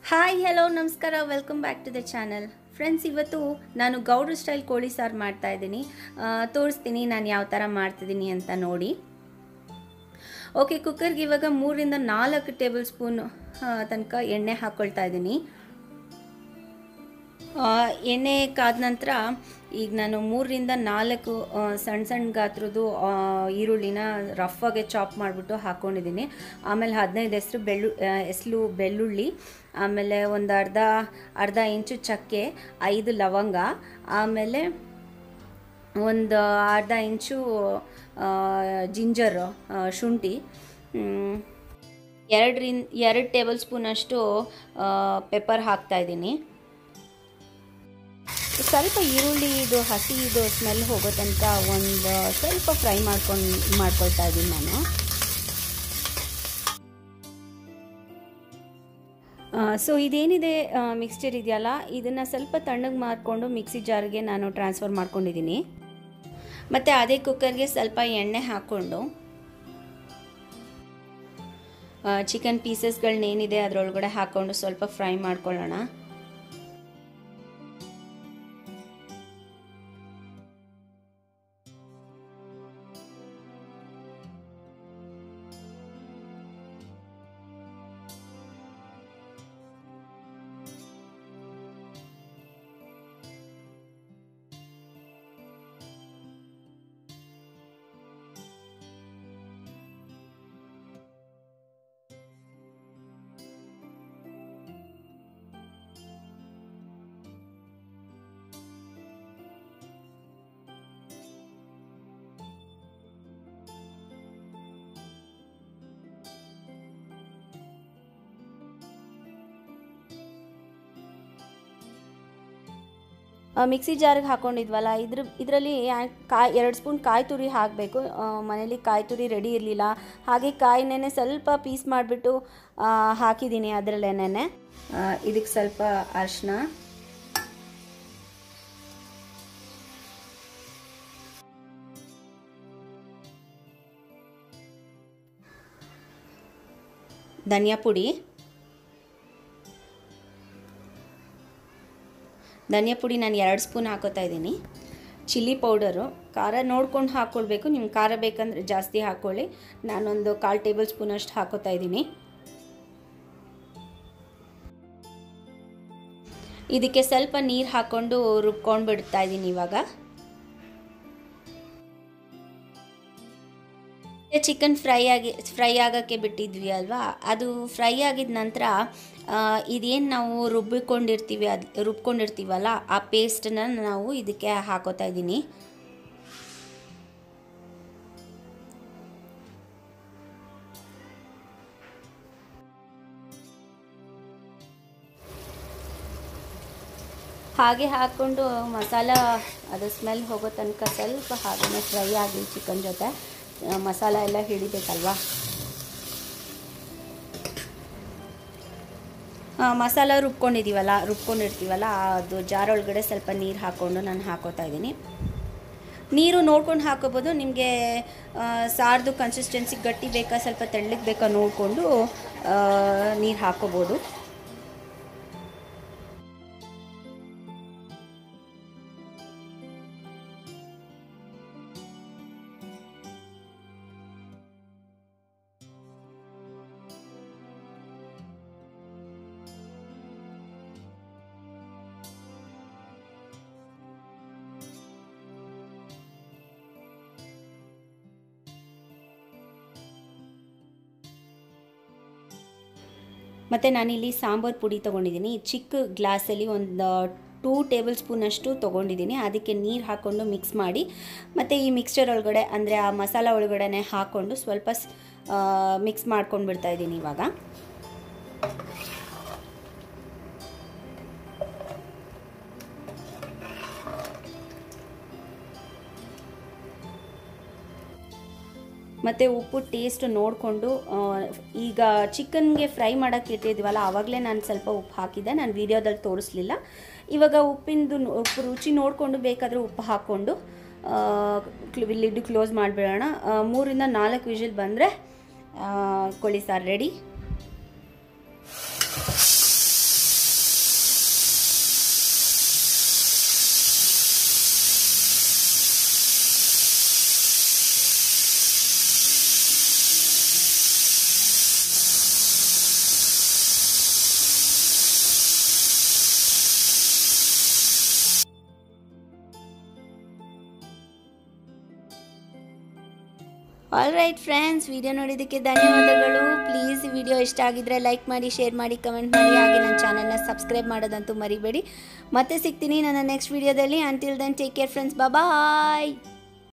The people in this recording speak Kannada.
ಹಾಯ್ ಹೆಲೋ ನಮಸ್ಕಾರ welcome back to the channel friends. ಇವತ್ತು ನಾನು ಗೌಡ್ರ ಸ್ಟೈಲ್ ಕೋಳಿ ಸಾರು ಮಾಡ್ತಾ ಇದ್ದೀನಿ. ತೋರಿಸ್ತೀನಿ ನಾನು ಯಾವ ಥರ ಮಾಡ್ತಿದ್ದೀನಿ ಅಂತ ನೋಡಿ. ಓಕೆ, ಕುಕ್ಕರ್ಗೆ ಇವಾಗ 3 ರಿಂದ 4 ಟೇಬಲ್ ಸ್ಪೂನ್ ತನಕ ಎಣ್ಣೆ ಹಾಕ್ಕೊಳ್ತಾ ಇದ್ದೀನಿ. ಎಣ್ಣೆ ಕಾದ ನಂತರ ಈಗ ನಾನು 3 ರಿಂದ 4 ಸಣ್ಣ ಸಣ್ಣ ಗಾತ್ರದ್ದು ಈರುಳ್ಳಿನ ರಫಾಗೆ ಚಾಪ್ ಮಾಡಿಬಿಟ್ಟು ಹಾಕ್ಕೊಂಡಿದ್ದೀನಿ. ಆಮೇಲೆ 15 ಎಸ್ಲು ಬೆಳ್ಳುಳ್ಳಿ, ಆಮೇಲೆ ಒಂದು ಅರ್ಧ ಇಂಚು ಚಕ್ಕೆ, 5 ಲವಂಗ, ಆಮೇಲೆ ಒಂದು ಅರ್ಧ ಇಂಚು ಜಿಂಜರ್ ಶುಂಠಿ, 2 ಟೇಬಲ್ ಸ್ಪೂನಷ್ಟು ಪೆಪ್ಪರ್ ಹಾಕ್ತಾಯಿದ್ದೀನಿ. ಸ್ವಲ್ಪ ಈರುಳ್ಳಿದು ಹಸಿದು ಸ್ಮೆಲ್ ಹೋಗೋ ತನಕ ಒಂದು ಸ್ವಲ್ಪ ಫ್ರೈ ಮಾಡ್ಕೊಳ್ತಾ ಇದ್ದೀನಿ ನಾನು. ಸೊ ಇದೇನಿದೆ ಮಿಕ್ಸ್ಚರ್ ಇದೆಯಲ್ಲ, ಇದನ್ನು ಸ್ವಲ್ಪ ತಣ್ಣಗೆ ಮಾಡಿಕೊಂಡು ಮಿಕ್ಸಿ ಜಾರ್ಗೆ ನಾನು ಟ್ರಾನ್ಸ್ಫರ್ ಮಾಡ್ಕೊಂಡಿದ್ದೀನಿ. ಮತ್ತು ಅದೇ ಕುಕ್ಕರ್ಗೆ ಸ್ವಲ್ಪ ಎಣ್ಣೆ ಹಾಕ್ಕೊಂಡು ಚಿಕನ್ ಪೀಸಸ್ಗಳನ್ನೇನಿದೆ ಅದರೊಳಗಡೆ ಹಾಕ್ಕೊಂಡು ಸ್ವಲ್ಪ ಫ್ರೈ ಮಾಡ್ಕೊಳ್ಳೋಣ. ಮಿಕ್ಸಿ ಜಾರಿಗೆ ಹಾಕ್ಕೊಂಡಿದ್ವಲ್ಲ, ಇದರಲ್ಲಿ 2 ಸ್ಪೂನ್ ಕಾಯಿ ತುರಿ ಹಾಕಬೇಕು. ಮನೇಲಿ ಕಾಯಿ ತುರಿ ರೆಡಿ ಇರಲಿಲ್ಲ, ಹಾಗೆ ಕಾಯಿನೇ ಸ್ವಲ್ಪ ಪೀಸ್ ಮಾಡಿಬಿಟ್ಟು ಹಾಕಿದ್ದೀನಿ ಅದರಲ್ಲೇನೆ. ಇದಕ್ಕೆ ಸ್ವಲ್ಪ ಅರಿಶಿನ, ಧನಿಯಾ ಪುಡಿ ನಾನು 2 ಸ್ಪೂನ್ ಹಾಕೋತಾ ಇದ್ದೀನಿ. ಚಿಲ್ಲಿ ಪೌಡರು, ಖಾರ ನೋಡ್ಕೊಂಡು ಹಾಕ್ಕೊಳ್ಬೇಕು, ನಿಮ್ಗೆ ಖಾರ ಬೇಕಂದರೆ ಜಾಸ್ತಿ ಹಾಕ್ಕೊಳ್ಳಿ. ನಾನೊಂದು 1/4 ಟೇಬಲ್ ಸ್ಪೂನಷ್ಟು ಹಾಕೋತಾ ಇದ್ದೀನಿ. ಇದಕ್ಕೆ ಸ್ವಲ್ಪ ನೀರು ಹಾಕ್ಕೊಂಡು ರುಬ್ಕೊಂಡು ಬಿಡ್ತಾ ಇದ್ದೀನಿ. ಇವಾಗ ಚಿಕನ್ ಫ್ರೈ ಆಗೋಕ್ಕೆ ಬಿಟ್ಟಿದ್ವಿ ಅಲ್ವಾ, ಅದು ಫ್ರೈ ಆಗಿದ ನಂತರ ಇದೇನು ನಾವು ರುಬ್ಕೊಂಡಿರ್ತೀವಲ್ಲ ಆ ಪೇಸ್ಟನ್ನ ನಾವು ಇದಕ್ಕೆ ಹಾಕೋತಾ ಇದ್ದೀನಿ. ಹಾಗೆ ಹಾಕ್ಕೊಂಡು ಮಸಾಲ ಅದು ಸ್ಮೆಲ್ ಹೋಗೋ ತನಕ ಸ್ವಲ್ಪ ಹಾಗೆ ಫ್ರೈ ಆಗಿ ಚಿಕನ್ ಜೊತೆ ಮಸಾಲ ಎಲ್ಲ ಹಿಡಿಬೇಕಲ್ವಾ. ಮಸಾಲ ರುಬ್ಕೊಂಡಿರ್ತೀವಲ್ಲ ಅದು ಜಾರ್ ಒಳಗಡೆ ಸ್ವಲ್ಪ ನೀರು ಹಾಕ್ಕೊಂಡು ನಾನು ಹಾಕೋತಾ ಇದ್ದೀನಿ. ನೀರು ನೋಡ್ಕೊಂಡು ಹಾಕೋಬೋದು, ನಿಮಗೆ ಸಾರ್ದು ಕನ್ಸಿಸ್ಟೆನ್ಸಿ ಗಟ್ಟಿ ಬೇಕಾ ಸ್ವಲ್ಪ ತೆಳ್ಳಗೆ ಬೇಕಾ ನೋಡಿಕೊಂಡು ನೀರು ಹಾಕೋಬೋದು. ಮತ್ತು ನಾನಿಲ್ಲಿ ಸಾಂಬಾರು ಪುಡಿ ತೊಗೊಂಡಿದ್ದೀನಿ. ಚಿಕ್ಕ ಗ್ಲಾಸಲ್ಲಿ ಒಂದು 2 ಟೇಬಲ್ ಸ್ಪೂನಷ್ಟು ತೊಗೊಂಡಿದ್ದೀನಿ. ಅದಕ್ಕೆ ನೀರು ಹಾಕ್ಕೊಂಡು ಮಿಕ್ಸ್ ಮಾಡಿ ಮತ್ತು ಈ ಮಿಕ್ಸ್ಚರ್ ಒಳಗಡೆ ಅಂದರೆ ಆ ಮಸಾಲ ಒಳಗಡೆ ಹಾಕ್ಕೊಂಡು ಸ್ವಲ್ಪ ಮಿಕ್ಸ್ ಮಾಡ್ಕೊಂಡು ಬಿಡ್ತಾಯಿದ್ದೀನಿ ಇವಾಗ. ಮತ್ತು ಉಪ್ಪು ಟೇಸ್ಟ್ ನೋಡಿಕೊಂಡು, ಈಗ ಚಿಕನ್ಗೆ ಫ್ರೈ ಮಾಡೋಕ್ಕೆ ಇಟ್ಟಿದ್ವಲ್ಲ ಆವಾಗಲೇ ನಾನು ಸ್ವಲ್ಪ ಉಪ್ಪು ಹಾಕಿದ್ದೆ, ನಾನು ವೀಡಿಯೋದಲ್ಲಿ ತೋರಿಸ್ಲಿಲ್ಲ. ಇವಾಗ ಉಪ್ಪು ರುಚಿ ನೋಡಿಕೊಂಡು ಬೇಕಾದರೆ ಉಪ್ಪು ಹಾಕ್ಕೊಂಡು ಲಿಡ್ ಕ್ಲೋಸ್ ಮಾಡಿಬಿಡೋಣ. 3 ರಿಂದ 4 ವಿಷಲ್ ಬಂದರೆ ಕೋಳಿ ಸಾರು ready. All right friends, video ನೋಡಿದ್ದಕ್ಕೆ ಧನ್ಯವಾದಗಳು. ಪ್ಲೀಸ್ ಈ ವಿಡಿಯೋ ಇಷ್ಟ ಆಗಿದ್ರೆ ಲೈಕ್ ಮಾಡಿ, ಶೇರ್ ಮಾಡಿ, ಕಮೆಂಟ್ ಮಾಡಿ, ಹಾಗೆ ನನ್ನ ಚಾನಲ್ನ ಸಬ್ಸ್ಕ್ರೈಬ್ ಮಾಡೋದಂತೂ ಮರಿಬೇಡಿ. ಮತ್ತೆ ಸಿಗ್ತೀನಿ ನನ್ನ ನೆಕ್ಸ್ಟ್ ವಿಡಿಯೋದಲ್ಲಿ. Until then take care friends, ಬಾಯ್.